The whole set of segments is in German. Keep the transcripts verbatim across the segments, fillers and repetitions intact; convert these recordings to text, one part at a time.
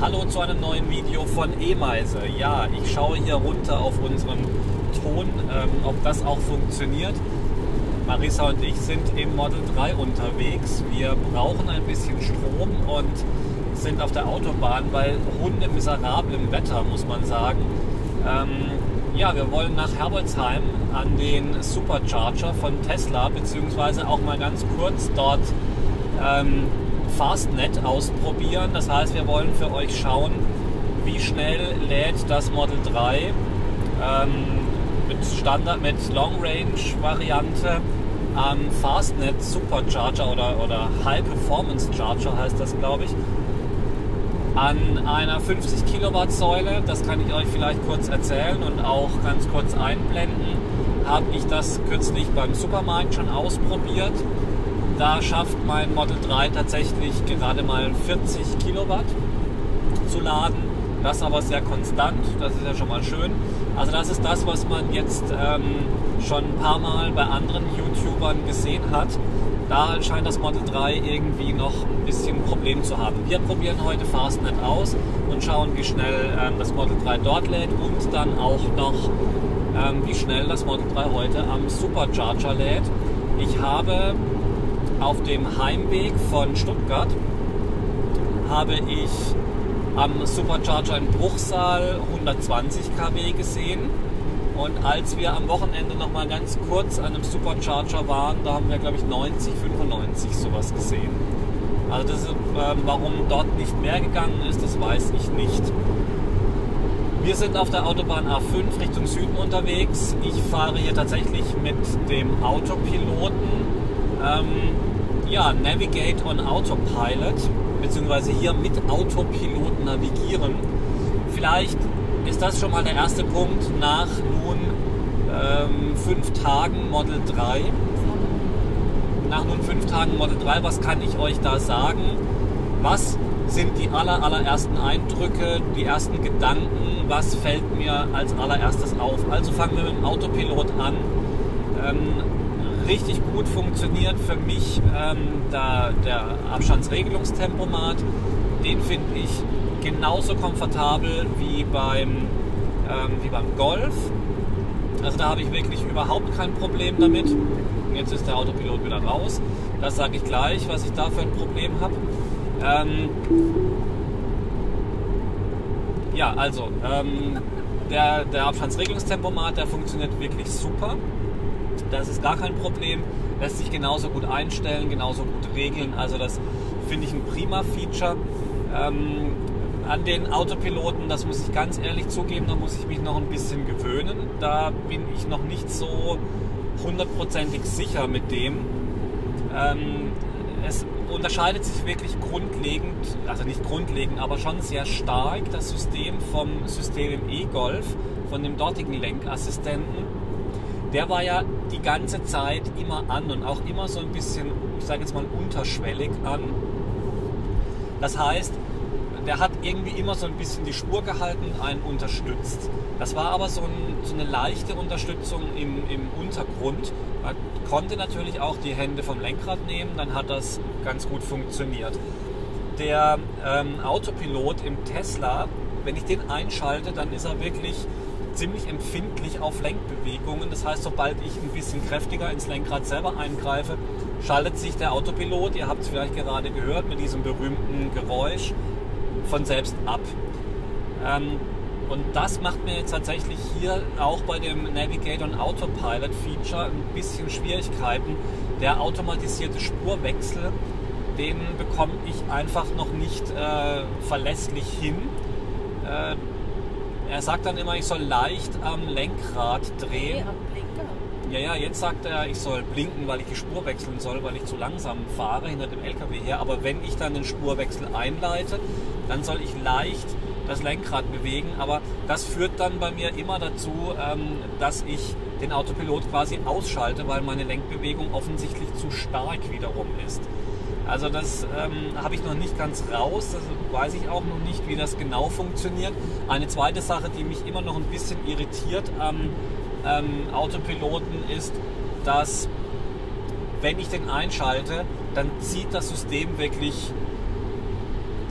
Hallo zu einem neuen Video von E-Meise. Ja, ich schaue hier runter auf unseren Ton, ähm, ob das auch funktioniert. Marissa und ich sind im Model drei unterwegs. Wir brauchen ein bisschen Strom und sind auf der Autobahn bei hundemiserablem Wetter, muss man sagen. Ähm, ja, wir wollen nach Herbolzheim an den Supercharger von Tesla, beziehungsweise auch mal ganz kurz dort ähm, Fastnet ausprobieren. Das heißt, wir wollen für euch schauen, wie schnell lädt das Model drei ähm, mit Standard, mit Long Range Variante am Fastnet Supercharger oder, oder High Performance Charger heißt das, glaube ich, an einer fünfzig Kilowatt Säule. Das kann ich euch vielleicht kurz erzählen und auch ganz kurz einblenden. Habe ich das kürzlich beim Supermarkt schon ausprobiert. Da schafft mein Model drei tatsächlich gerade mal vierzig Kilowatt zu laden. Das aber sehr konstant, das ist ja schon mal schön. Also das ist das, was man jetzt ähm, schon ein paar Mal bei anderen YouTubern gesehen hat. Da scheint das Model drei irgendwie noch ein bisschen ein Problem zu haben. Wir probieren heute Fastnet aus und schauen, wie schnell ähm, das Model drei dort lädt und dann auch noch, ähm, wie schnell das Model drei heute am Supercharger lädt. Ich habe auf dem Heimweg von Stuttgart habe ich am Supercharger in Bruchsal hundertzwanzig Kilowatt gesehen. Und als wir am Wochenende noch mal ganz kurz an einem Supercharger waren, da haben wir, glaube ich, neunzig, fünfundneunzig sowas gesehen. Also das ist, äh, warum dort nicht mehr gegangen ist, das weiß ich nicht. Wir sind auf der Autobahn A fünf Richtung Süden unterwegs. Ich fahre hier tatsächlich mit dem Autopiloten. Ähm, ja, Navigate on Autopilot, beziehungsweise hier mit Autopilot navigieren. Vielleicht ist das schon mal der erste Punkt nach nun ähm, fünf Tagen Model drei. Nach nun fünf Tagen Model drei, was kann ich euch da sagen? Was sind die aller, allerersten Eindrücke, die ersten Gedanken? Was fällt mir als allererstes auf? Also fangen wir mit dem Autopilot an. Ähm, richtig gut funktioniert für mich ähm, der, der Abstandsregelungstempomat. Den finde ich genauso komfortabel wie beim, ähm, wie beim Golf. Also da habe ich wirklich überhaupt kein Problem damit. Jetzt ist der Autopilot wieder raus. Das sage ich gleich, was ich da für ein Problem habe. Ähm, ja, also ähm, der, der Abstandsregelungstempomat, der funktioniert wirklich super. Das ist gar kein Problem. Lässt sich genauso gut einstellen, genauso gut regeln. Also das finde ich ein prima Feature. Ähm, An den Autopiloten, das muss ich ganz ehrlich zugeben, da muss ich mich noch ein bisschen gewöhnen. Da bin ich noch nicht so hundertprozentig sicher mit dem. Ähm, es unterscheidet sich wirklich grundlegend, also nicht grundlegend, aber schon sehr stark das System vom System im E-Golf, von dem dortigen Lenkassistenten. Der war ja die ganze Zeit immer an und auch immer so ein bisschen, ich sage jetzt mal unterschwellig an. Das heißt, der hat irgendwie immer so ein bisschen die Spur gehalten, einen unterstützt. Das war aber so, ein, so eine leichte Unterstützung im, im Untergrund. Man konnte natürlich auch die Hände vom Lenkrad nehmen, dann hat das ganz gut funktioniert. Der ähm, Autopilot im Tesla, wenn ich den einschalte, dann ist er wirklich ziemlich empfindlich auf Lenkbewegungen. Das heißt, sobald ich ein bisschen kräftiger ins Lenkrad selber eingreife, schaltet sich der Autopilot, ihr habt es vielleicht gerade gehört, mit diesem berühmten Geräusch von selbst ab. Ähm, und das macht mir jetzt tatsächlich hier auch bei dem Navigate on Autopilot Feature ein bisschen Schwierigkeiten. Der automatisierte Spurwechsel, den bekomme ich einfach noch nicht äh, verlässlich hin. Äh, er sagt dann immer, ich soll leicht am Lenkrad drehen. Ja, ja, jetzt sagt er, ich soll blinken, weil ich die Spur wechseln soll, weil ich zu langsam fahre hinter dem L K W her. Aber wenn ich dann den Spurwechsel einleite, dann soll ich leicht das Lenkrad bewegen. Aber das führt dann bei mir immer dazu, ähm, dass ich den Autopilot quasi ausschalte, weil meine Lenkbewegung offensichtlich zu stark wiederum ist. Also das ähm, habe ich noch nicht ganz raus, das weiß ich auch noch nicht, wie das genau funktioniert. Eine zweite Sache, die mich immer noch ein bisschen irritiert am ähm, Autopiloten ist, dass wenn ich den einschalte, dann zieht das System wirklich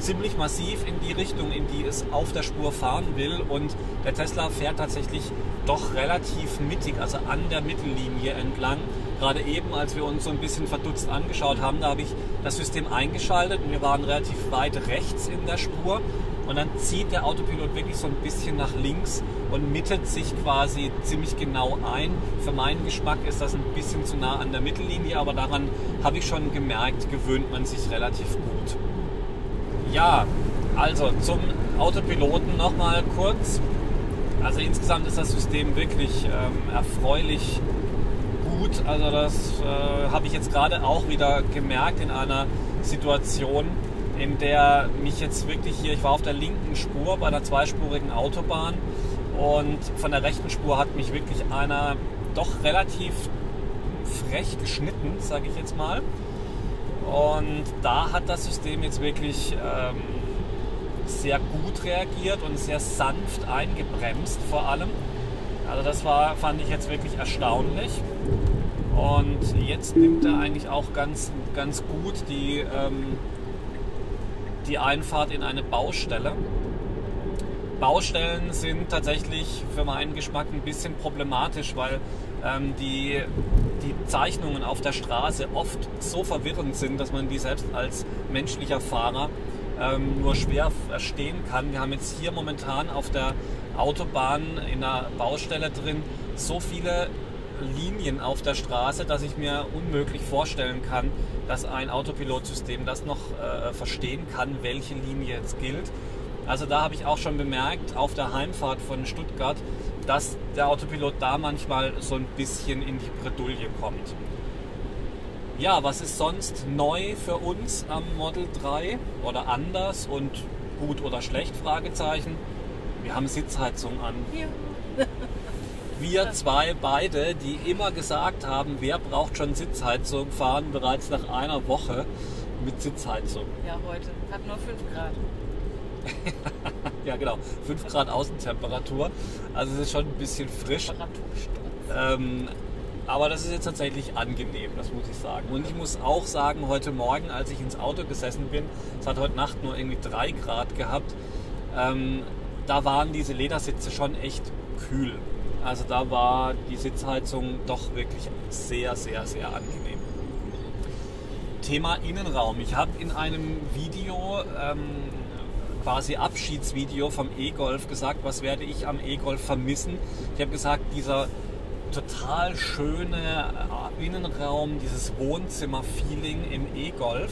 ziemlich massiv in die Richtung, in die es auf der Spur fahren will. Und der Tesla fährt tatsächlich doch relativ mittig, also an der Mittellinie entlang. Gerade eben, als wir uns so ein bisschen verdutzt angeschaut haben, da habe ich das System eingeschaltet und wir waren relativ weit rechts in der Spur. Und dann zieht der Autopilot wirklich so ein bisschen nach links und mittet sich quasi ziemlich genau ein. Für meinen Geschmack ist das ein bisschen zu nah an der Mittellinie, aber daran habe ich schon gemerkt, gewöhnt man sich relativ gut. Ja, also zum Autopiloten nochmal kurz. Also insgesamt ist das System wirklich ähm, erfreulich gut. Also das äh, habe ich jetzt gerade auch wieder gemerkt in einer Situation, in der mich jetzt wirklich hier, ich war auf der linken Spur bei einer zweispurigen Autobahn und von der rechten Spur hat mich wirklich einer doch relativ frech geschnitten, sage ich jetzt mal. Und da hat das System jetzt wirklich ähm, sehr gut reagiert und sehr sanft eingebremst vor allem. Also das war, fand ich jetzt wirklich erstaunlich. Und jetzt nimmt er eigentlich auch ganz, ganz gut die, ähm, die Einfahrt in eine Baustelle. Baustellen sind tatsächlich für meinen Geschmack ein bisschen problematisch, weil ähm, die, die Zeichnungen auf der Straße oft so verwirrend sind, dass man die selbst als menschlicher Fahrer ähm, nur schwer verstehen kann. Wir haben jetzt hier momentan auf der Autobahn in einer Baustelle drin so viele Linien auf der Straße, dass ich mir unmöglich vorstellen kann, dass ein Autopilotsystem das noch äh, verstehen kann, welche Linie jetzt gilt. Also da habe ich auch schon bemerkt, auf der Heimfahrt von Stuttgart, dass der Autopilot da manchmal so ein bisschen in die Bredouille kommt. Ja, was ist sonst neu für uns am Model drei oder anders und gut oder schlecht? Fragezeichen. Wir haben Sitzheizung an. Ja. Wir zwei beide, die immer gesagt haben, wer braucht schon Sitzheizung, fahren bereits nach einer Woche mit Sitzheizung. Ja, heute hat nur fünf Grad. Ja, genau. fünf Grad Außentemperatur. Also es ist schon ein bisschen frisch. Ähm, aber das ist jetzt tatsächlich angenehm, das muss ich sagen. Und ich muss auch sagen, heute Morgen, als ich ins Auto gesessen bin, es hat heute Nacht nur irgendwie drei Grad gehabt, ähm, da waren diese Ledersitze schon echt kühl. Also da war die Sitzheizung doch wirklich sehr, sehr, sehr angenehm. Thema Innenraum. Ich habe in einem Video, ähm, quasi Abschiedsvideo vom E-Golf gesagt, was werde ich am E-Golf vermissen. Ich habe gesagt, dieser total schöne Innenraum, dieses Wohnzimmer-Feeling im E-Golf.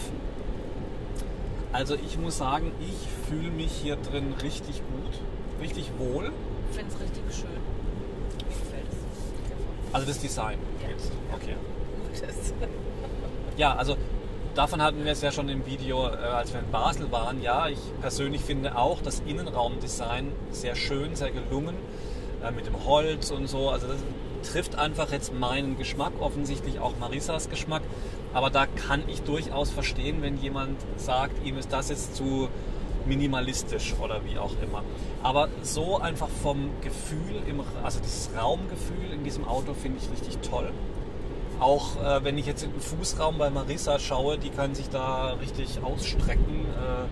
Also ich muss sagen, ich fühle mich hier drin richtig gut, richtig wohl. Ich finde es richtig schön. Mir gefällt es. Also das Design Ja. jetzt. Okay. Gutes. Ja, also davon hatten wir es ja schon im Video, äh, als wir in Basel waren. Ja, ich persönlich finde auch das Innenraumdesign sehr schön, sehr gelungen, äh, mit dem Holz und so. Also das trifft einfach jetzt meinen Geschmack, offensichtlich auch Marissas Geschmack. Aber da kann ich durchaus verstehen, wenn jemand sagt, ihm ist das jetzt zu minimalistisch oder wie auch immer. Aber so einfach vom Gefühl, im, also das Raumgefühl in diesem Auto finde ich richtig toll. Auch äh, wenn ich jetzt in den Fußraum bei Marissa schaue, die kann sich da richtig ausstrecken. Äh,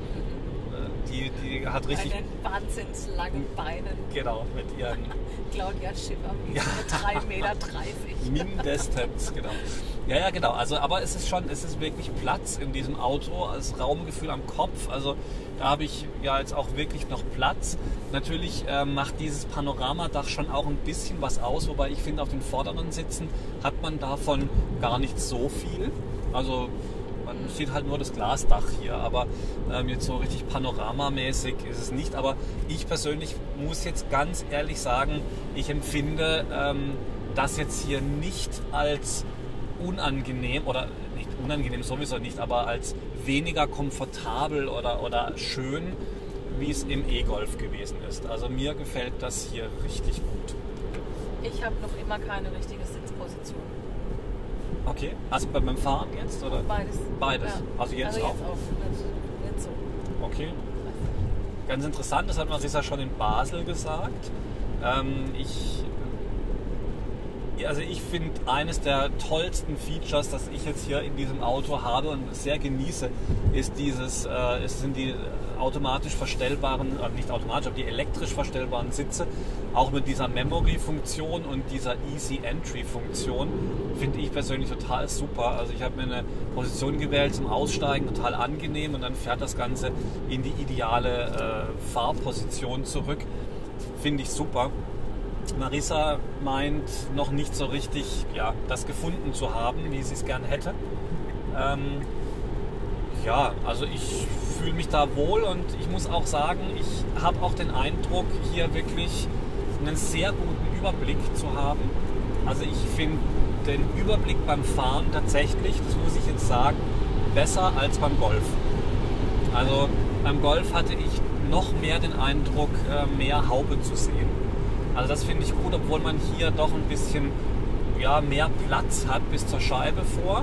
die, die hat richtig... Einen wahnsinnslangen Beinen. Genau, mit ihren... Claudia Schiffer, Ja. drei Meter dreißig. Mindestens, genau. Ja, ja, genau. Also, aber es ist schon, es ist wirklich Platz in diesem Auto, als Raumgefühl am Kopf. Also da habe ich ja jetzt auch wirklich noch Platz. Natürlich äh, macht dieses Panoramadach schon auch ein bisschen was aus, wobei ich finde, auf den vorderen Sitzen hat man davon gar nicht so viel. Also man sieht halt nur das Glasdach hier, aber ähm, jetzt so richtig panoramamäßig ist es nicht. Aber ich persönlich muss jetzt ganz ehrlich sagen, ich empfinde ähm, das jetzt hier nicht als unangenehm, oder nicht unangenehm sowieso nicht, aber als weniger komfortabel oder, oder schön, wie es im E-Golf gewesen ist. Also mir gefällt das hier richtig gut. Ich habe noch immer keine richtige Sitzposition. Okay, also bei beim Fahren jetzt, oder? Beides. Beides, Ja. also jetzt also auch? Jetzt auch. Nicht, nicht so. Okay. Ganz interessant, das hat Marissa schon in Basel gesagt. Ähm, ich Also ich finde, eines der tollsten Features, das ich jetzt hier in diesem Auto habe und sehr genieße, ist dieses, äh, es sind die automatisch verstellbaren, äh, nicht automatisch, aber die elektrisch verstellbaren Sitze, auch mit dieser Memory-Funktion und dieser Easy Entry-Funktion, finde ich persönlich total super. Also ich habe mir eine Position gewählt zum Aussteigen, total angenehm, und dann fährt das Ganze in die ideale äh, Fahrposition zurück. Finde ich super. Marissa meint noch nicht so richtig, ja, das gefunden zu haben, wie sie es gern hätte. Ähm, ja, also ich fühle mich da wohl, und ich muss auch sagen, ich habe auch den Eindruck, hier wirklich einen sehr guten Überblick zu haben. Also ich finde den Überblick beim Fahren tatsächlich, das muss ich jetzt sagen, besser als beim Golf. Also beim Golf hatte ich noch mehr den Eindruck, mehr Haube zu sehen. Also das finde ich gut, obwohl man hier doch ein bisschen, ja, mehr Platz hat bis zur Scheibe vor.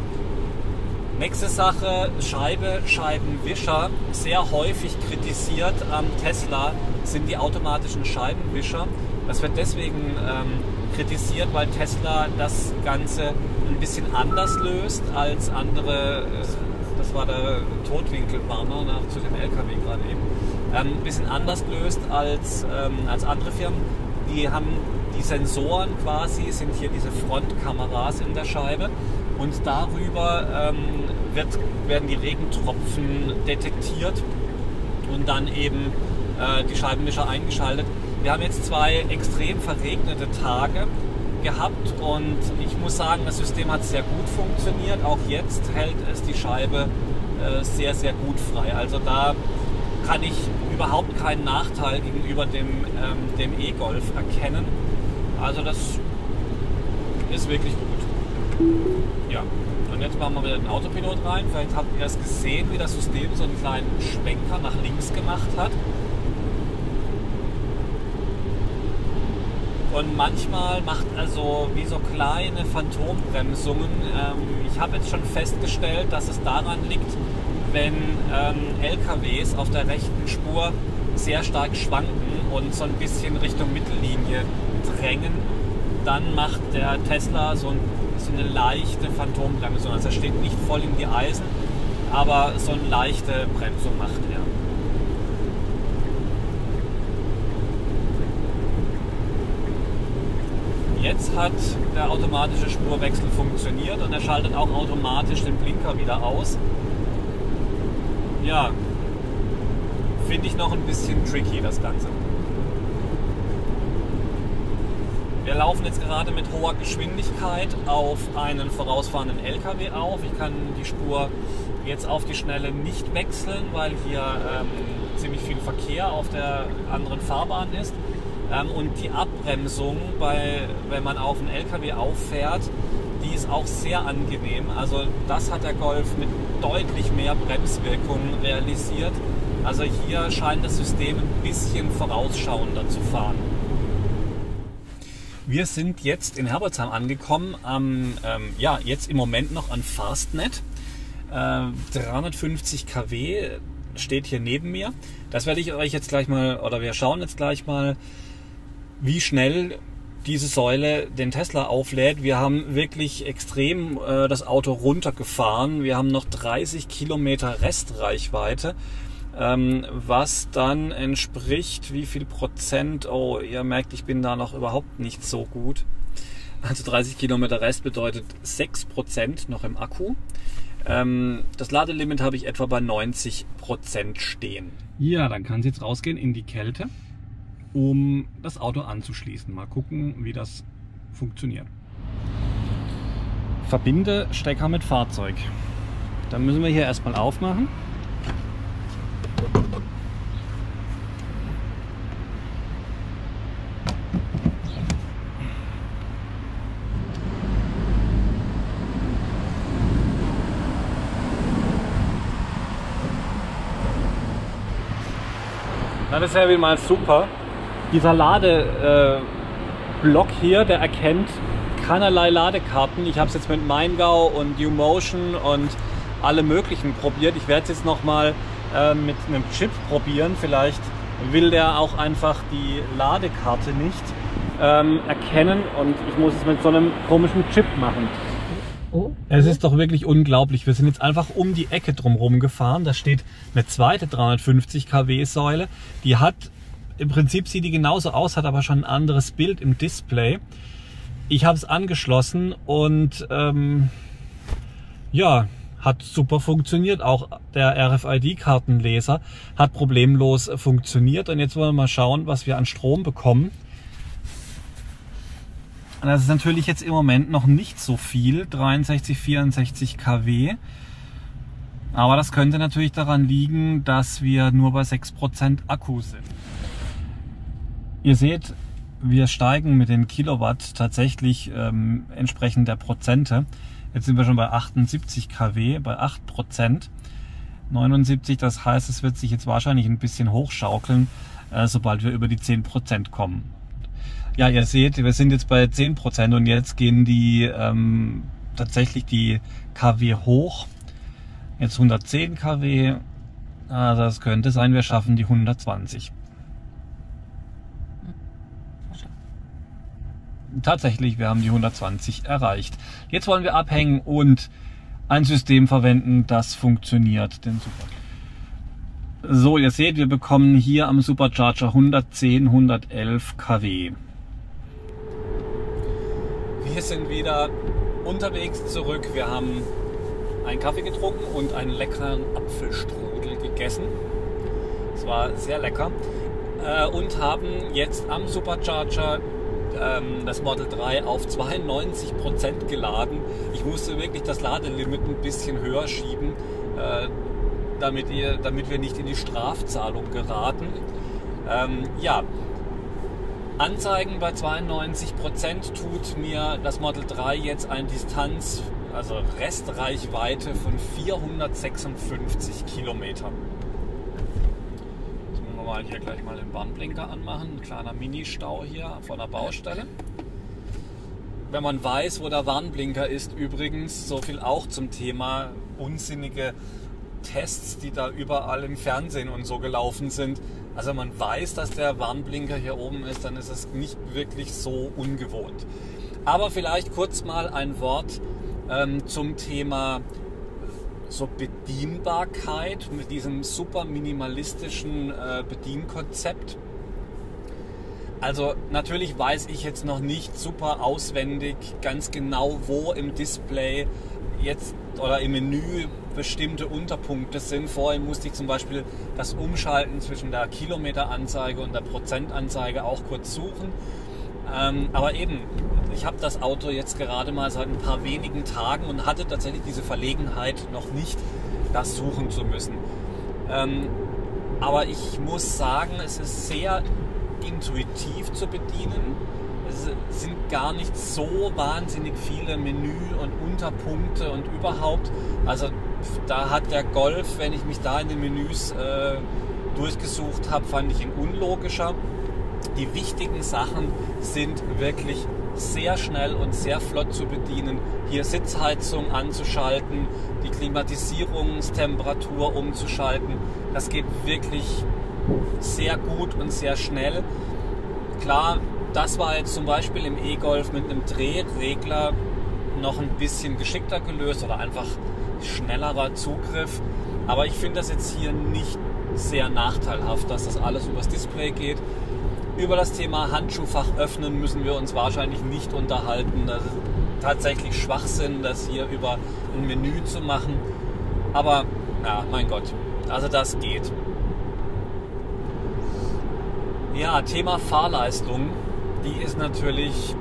Nächste Sache, Scheibe, Scheibenwischer. Sehr häufig kritisiert am Tesla sind die automatischen Scheibenwischer. Das wird deswegen ähm, kritisiert, weil Tesla das Ganze ein bisschen anders löst als andere, äh, das war der Totwinkelwarner nach, zu dem L K W gerade eben, ähm, ein bisschen anders löst als, ähm, als andere Firmen. Die haben die Sensoren quasi, sind hier diese Frontkameras in der Scheibe, und darüber ähm, wird, werden die Regentropfen detektiert und dann eben äh, die Scheibenwischer eingeschaltet. Wir haben jetzt zwei extrem verregnete Tage gehabt, und ich muss sagen, das System hat sehr gut funktioniert. Auch jetzt hält es die Scheibe äh, sehr, sehr gut frei. Also da kann ich überhaupt keinen Nachteil gegenüber dem, ähm, dem E-Golf erkennen. Also das ist wirklich gut. Ja, und jetzt machen wir wieder den Autopilot rein. Vielleicht habt ihr es gesehen, wie das System so einen kleinen Schwenker nach links gemacht hat. Und manchmal macht er so wie so kleine Phantombremsungen. Ähm, ich habe jetzt schon festgestellt, dass es daran liegt, wenn ähm, L K Ws auf der rechten Spur sehr stark schwanken und so ein bisschen Richtung Mittellinie drängen, dann macht der Tesla so, ein, so eine leichte Phantombremsung. Also er steht nicht voll in die Eisen, aber so eine leichte Bremsung macht er. Jetzt hat der automatische Spurwechsel funktioniert, und er schaltet auch automatisch den Blinker wieder aus. Ja, finde ich noch ein bisschen tricky, das Ganze. Wir laufen jetzt gerade mit hoher Geschwindigkeit auf einen vorausfahrenden L K W auf. Ich kann die Spur jetzt auf die Schnelle nicht wechseln, weil hier ähm, ziemlich viel Verkehr auf der anderen Fahrbahn ist. Ähm, und die Abbremsung, bei, wenn man auf einen L K W auffährt, die ist auch sehr angenehm. Also das hat der Golf mit deutlich mehr Bremswirkung realisiert. Also hier scheint das System ein bisschen vorausschauender zu fahren. Wir sind jetzt in Herbolzheim angekommen, am, ähm, ja, jetzt im Moment noch an Fastnet. Äh, dreihundertfünfzig Kilowatt steht hier neben mir. Das werde ich euch jetzt gleich mal, oder wir schauen jetzt gleich mal, wie schnell diese Säule den Tesla auflädt. Wir haben wirklich extrem äh, das Auto runtergefahren. Wir haben noch dreißig Kilometer Restreichweite, ähm, was dann entspricht, wie viel Prozent? Oh, ihr merkt, ich bin da noch überhaupt nicht so gut. Also dreißig Kilometer Rest bedeutet sechs Prozent noch im Akku. Ähm, das Ladelimit habe ich etwa bei neunzig Prozent stehen. Ja, dann kann es jetzt rausgehen in die Kälte, um das Auto anzuschließen. Mal gucken, wie das funktioniert. Verbinde Stecker mit Fahrzeug. Dann müssen wir hier erstmal aufmachen. Na, das ist ja wieder mal super. Dieser Ladeblock äh, hier, der erkennt keinerlei Ladekarten. Ich habe es jetzt mit Maingau und U-Motion und alle möglichen probiert. Ich werde es jetzt nochmal äh, mit einem Chip probieren. Vielleicht will der auch einfach die Ladekarte nicht. ähm, erkennen und ich muss es mit so einem komischen Chip machen. Oh. Es ist doch wirklich unglaublich. Wir sind jetzt einfach um die Ecke drumherum gefahren. Da steht eine zweite dreihundertfünfzig Kilowatt Säule. Die hat, im Prinzip sieht die genauso aus, hat aber schon ein anderes Bild im Display. Ich habe es angeschlossen und ähm, ja, hat super funktioniert. Auch der R F I D-Kartenleser hat problemlos funktioniert. Und jetzt wollen wir mal schauen, was wir an Strom bekommen. Das ist natürlich jetzt im Moment noch nicht so viel, dreiundsechzig, vierundsechzig Kilowatt. Aber das könnte natürlich daran liegen, dass wir nur bei sechs Prozent Akku sind. Ihr seht, wir steigen mit den Kilowatt tatsächlich ähm, entsprechend der Prozente. Jetzt sind wir schon bei achtundsiebzig Kilowatt, bei acht Prozent. neunundsiebzig, das heißt, es wird sich jetzt wahrscheinlich ein bisschen hochschaukeln, äh, sobald wir über die zehn Prozent kommen. Ja, ihr seht, wir sind jetzt bei zehn Prozent und jetzt gehen die ähm, tatsächlich die Kilowatt hoch. Jetzt hundertzehn Kilowatt. Also es könnte sein, wir schaffen die hundertzwanzig. Tatsächlich, wir haben die hundertzwanzig erreicht. Jetzt wollen wir abhängen und ein System verwenden, das funktioniert. Den Super. So, ihr seht, wir bekommen hier am Supercharger hundertzehn, hundertelf Kilowatt. Wir sind wieder unterwegs zurück. Wir haben einen Kaffee getrunken und einen leckeren Apfelstrudel gegessen. Es war sehr lecker. Und haben jetzt am Supercharger ähm, das Model drei auf zweiundneunzig Prozent geladen. Ich musste wirklich das Ladelimit ein bisschen höher schieben, äh, damit, ihr, damit wir nicht in die Strafzahlung geraten. Ähm, ja. Anzeigen bei zweiundneunzig Prozent tut mir das Model drei jetzt eine Distanz, also Restreichweite von vierhundertsechsundfünfzig Kilometern. Jetzt müssen wir mal hier gleich mal den Warnblinker anmachen. Ein kleiner Mini-Stau hier von der Baustelle. Wenn man weiß, wo der Warnblinker ist, übrigens, so viel auch zum Thema unsinnige Tests, die da überall im Fernsehen und so gelaufen sind. Also man weiß, dass der Warnblinker hier oben ist, dann ist es nicht wirklich so ungewohnt. Aber vielleicht kurz mal ein Wort ähm, zum Thema so Bedienbarkeit mit diesem super minimalistischen äh, Bedienkonzept. Also natürlich weiß ich jetzt noch nicht super auswendig ganz genau, wo im Display jetzt oder im Menü bestimmte Unterpunkte sind. Vorhin musste ich zum Beispiel das Umschalten zwischen der Kilometeranzeige und der Prozentanzeige auch kurz suchen. Ähm, aber eben, ich habe das Auto jetzt gerade mal seit ein paar wenigen Tagen und hatte tatsächlich diese Verlegenheit noch nicht, das suchen zu müssen. Ähm, aber ich muss sagen, es ist sehr intuitiv zu bedienen. Es sind gar nicht so wahnsinnig viele Menü- und Unterpunkte und überhaupt. Also da hat der Golf, wenn ich mich da in den Menüs äh, durchgesucht habe, fand ich ihn unlogischer. Die wichtigen Sachen sind wirklich sehr schnell und sehr flott zu bedienen. Hier Sitzheizung anzuschalten, die Klimatisierungstemperatur umzuschalten. Das geht wirklich sehr gut und sehr schnell. Klar, das war jetzt zum Beispiel im E-Golf mit einem Drehregler noch ein bisschen geschickter gelöst oder einfach schnellerer Zugriff. Aber ich finde das jetzt hier nicht sehr nachteilhaft, dass das alles übers Display geht. Über das Thema Handschuhfach öffnen müssen wir uns wahrscheinlich nicht unterhalten. Das ist tatsächlich Schwachsinn, das hier über ein Menü zu machen. Aber, ja, mein Gott, also das geht. Ja, Thema Fahrleistung, die ist natürlich,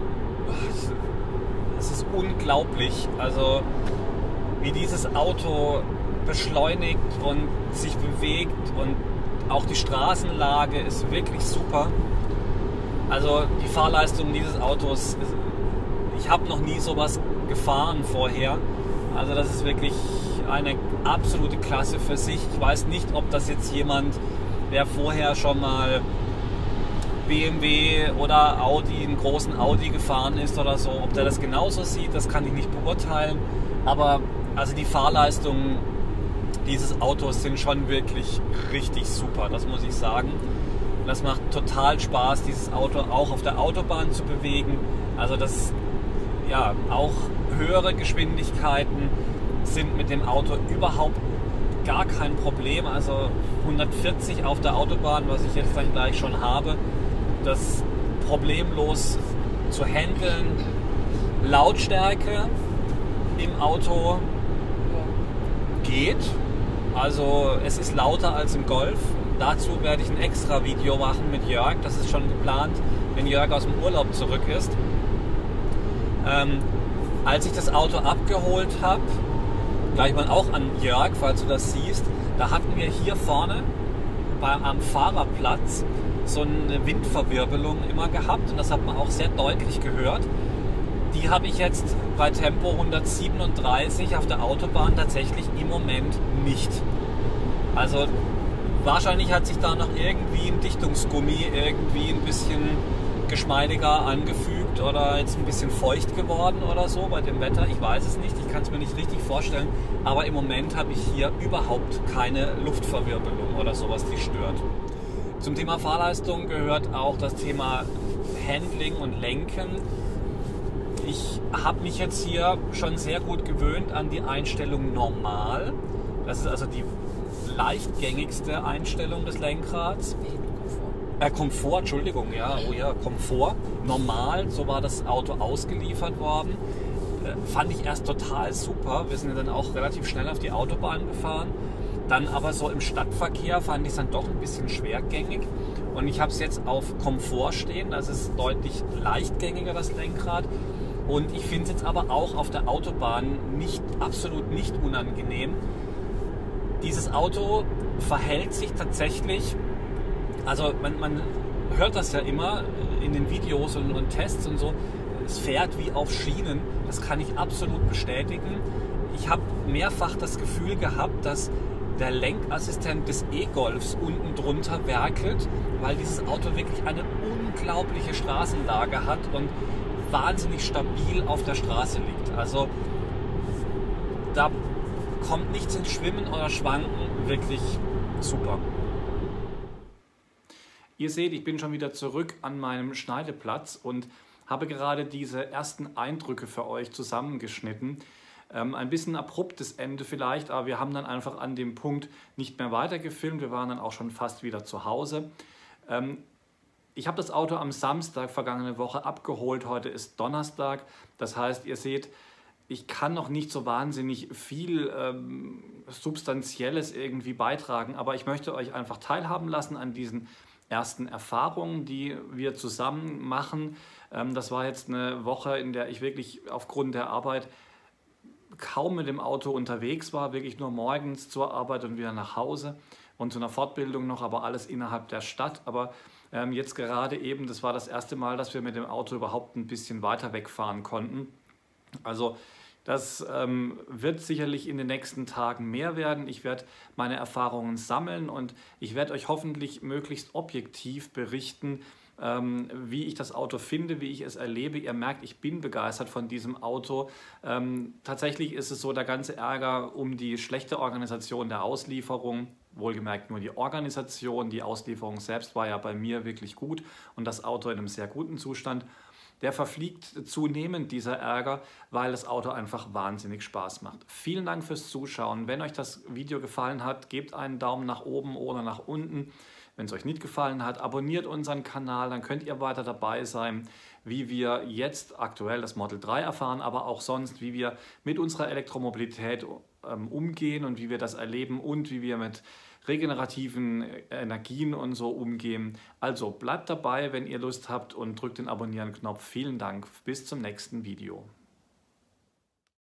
es ist unglaublich, also wie dieses Auto beschleunigt und sich bewegt und auch die Straßenlage ist wirklich super. Also die Fahrleistung dieses Autos, ich habe noch nie sowas gefahren vorher. Also das ist wirklich eine absolute Klasse für sich. Ich weiß nicht, ob das jetzt jemand, der vorher schon mal B M W oder Audi, einen großen Audi gefahren ist oder so, ob der das genauso sieht, das kann ich nicht beurteilen. Aber also die Fahrleistungen dieses Autos sind schon wirklich richtig super, das muss ich sagen. Das macht total Spaß, dieses Auto auch auf der Autobahn zu bewegen. Also das, ja, auch höhere Geschwindigkeiten sind mit dem Auto überhaupt gar kein Problem. Also hundertvierzig auf der Autobahn, was ich jetzt dann gleich schon habe, das problemlos zu handeln. Lautstärke im Auto geht. Also es ist lauter als im Golf. Dazu werde ich ein extra Video machen mit Jörg. Das ist schon geplant, wenn Jörg aus dem Urlaub zurück ist. Ähm, als ich das Auto abgeholt habe, gleich mal auch an Jörg, falls du das siehst, da hatten wir hier vorne bei, am Fahrerplatz so eine Windverwirbelung immer gehabt und das hat man auch sehr deutlich gehört. Die habe ich jetzt bei Tempo hundertsiebenunddreißig auf der Autobahn tatsächlich im Moment nicht. Also wahrscheinlich hat sich da noch irgendwie ein Dichtungsgummi irgendwie ein bisschen geschmeidiger angefügt oder jetzt ein bisschen feucht geworden oder so bei dem Wetter. Ich weiß es nicht, ich kann es mir nicht richtig vorstellen. Aber im Moment habe ich hier überhaupt keine Luftverwirbelung oder sowas, die stört. Zum Thema Fahrleistung gehört auch das Thema Handling und Lenken. Ich habe mich jetzt hier schon sehr gut gewöhnt an die Einstellung Normal. Das ist also die leichtgängigste Einstellung des Lenkrads. Komfort. Äh, Komfort, Entschuldigung, ja, oh ja, Komfort. Normal, so war das Auto ausgeliefert worden. Äh, fand ich erst total super. Wir sind ja dann auch relativ schnell auf die Autobahn gefahren. Dann aber so im Stadtverkehr fand ich es dann doch ein bisschen schwergängig. Und ich habe es jetzt auf Komfort stehen. Das ist deutlich leichtgängiger, das Lenkrad. Und ich finde es jetzt aber auch auf der Autobahn nicht, absolut nicht unangenehm. Dieses Auto verhält sich tatsächlich, also man, man hört das ja immer in den Videos und, und Tests und so, es fährt wie auf Schienen. Das kann ich absolut bestätigen. Ich habe mehrfach das Gefühl gehabt, dass der Lenkassistent des E-Golfs unten drunter werkelt, weil dieses Auto wirklich eine unglaubliche Straßenlage hat und wahnsinnig stabil auf der Straße liegt. Also da kommt nichts ins Schwimmen oder Schwanken, wirklich super. Ihr seht, ich bin schon wieder zurück an meinem Schneideplatz und habe gerade diese ersten Eindrücke für euch zusammengeschnitten. Ähm, ein bisschen abruptes Ende vielleicht, aber wir haben dann einfach an dem Punkt nicht mehr weiter gefilmt. Wir waren dann auch schon fast wieder zu Hause. Ähm, Ich habe das Auto am Samstag vergangene Woche abgeholt, heute ist Donnerstag. Das heißt, ihr seht, ich kann noch nicht so wahnsinnig viel ähm, Substanzielles irgendwie beitragen, aber ich möchte euch einfach teilhaben lassen an diesen ersten Erfahrungen, die wir zusammen machen. Ähm, das war jetzt eine Woche, in der ich wirklich aufgrund der Arbeit kaum mit dem Auto unterwegs war, wirklich nur morgens zur Arbeit und wieder nach Hause und zu einer Fortbildung noch, aber alles innerhalb der Stadt. Aber ähm, jetzt gerade eben, das war das erste Mal, dass wir mit dem Auto überhaupt ein bisschen weiter wegfahren konnten. Also das ähm, wird sicherlich in den nächsten Tagen mehr werden. Ich werde meine Erfahrungen sammeln und ich werde euch hoffentlich möglichst objektiv berichten, ähm, wie ich das Auto finde, wie ich es erlebe. Ihr merkt, ich bin begeistert von diesem Auto. Ähm, tatsächlich ist es so, der ganze Ärger um die schlechte Organisation der Auslieferung, wohlgemerkt nur die Organisation, die Auslieferung selbst war ja bei mir wirklich gut und das Auto in einem sehr guten Zustand. Der verfliegt zunehmend, dieser Ärger, weil das Auto einfach wahnsinnig Spaß macht. Vielen Dank fürs Zuschauen. Wenn euch das Video gefallen hat, gebt einen Daumen nach oben oder nach unten. Wenn es euch nicht gefallen hat, abonniert unseren Kanal, dann könnt ihr weiter dabei sein, wie wir jetzt aktuell das Model drei erfahren, aber auch sonst, wie wir mit unserer Elektromobilität ähm, umgehen und wie wir das erleben und wie wir mit regenerativen Energien und so umgehen. Also bleibt dabei, wenn ihr Lust habt und drückt den Abonnieren-Knopf. Vielen Dank, bis zum nächsten Video.